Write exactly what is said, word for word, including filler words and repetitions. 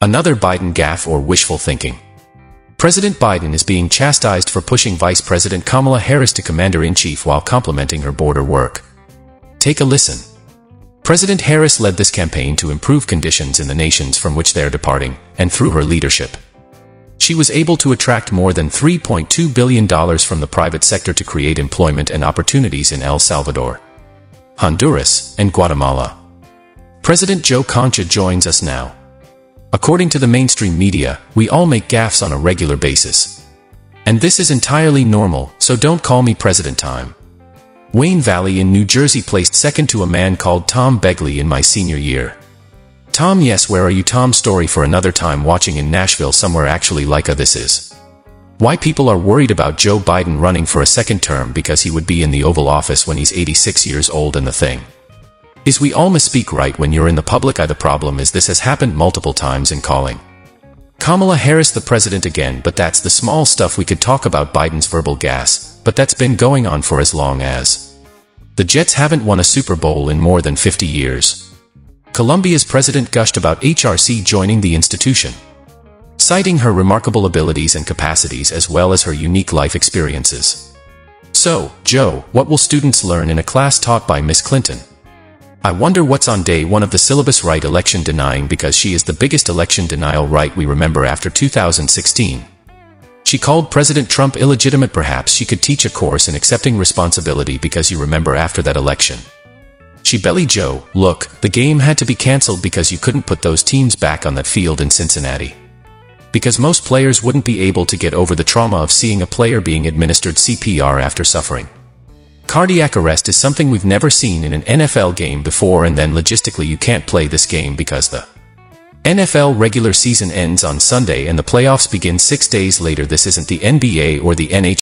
Another Biden gaffe or wishful thinking. President Biden is being chastised for pushing Vice President Kamala Harris to commander-in-chief while complimenting her border work. Take a listen. President Harris led this campaign to improve conditions in the nations from which they are departing, and through her leadership, she was able to attract more than three point two billion dollars from the private sector to create employment and opportunities in El Salvador, Honduras, and Guatemala. President Joe Concha joins us now. According to the mainstream media, we all make gaffes on a regular basis. And this is entirely normal, so don't call me President Time. Wayne Valley in New Jersey placed second to a man called Tom Begley in my senior year. Tom, yes, where are you? Tom story for another time. Watching in Nashville somewhere actually like a this is why people are worried about Joe Biden running for a second term, because he would be in the Oval Office when he's eighty-six years old, and the thing is we all misspeak right when you're in the public eye. The problem is this has happened multiple times in calling Kamala Harris the president again, but that's the small stuff. We could talk about Biden's verbal gas, but that's been going on for as long as the Jets haven't won a Super Bowl in more than fifty years. Colombia's president gushed about H R C joining the institution, citing her remarkable abilities and capacities as well as her unique life experiences. So, Joe, what will students learn in a class taught by Miss Clinton? I wonder what's on day one of the syllabus. Right, election denying, because she is the biggest election denial right we remember after two thousand sixteen. She called President Trump illegitimate. Perhaps she could teach a course in accepting responsibility, because you remember after that election, she belly Joe, look, the game had to be cancelled because you couldn't put those teams back on that field in Cincinnati. Because most players wouldn't be able to get over the trauma of seeing a player being administered C P R after suffering cardiac arrest is something we've never seen in an N F L game before, and then logistically you can't play this game because the N F L regular season ends on Sunday and the playoffs begin six days later. This isn't the N B A or the N H L.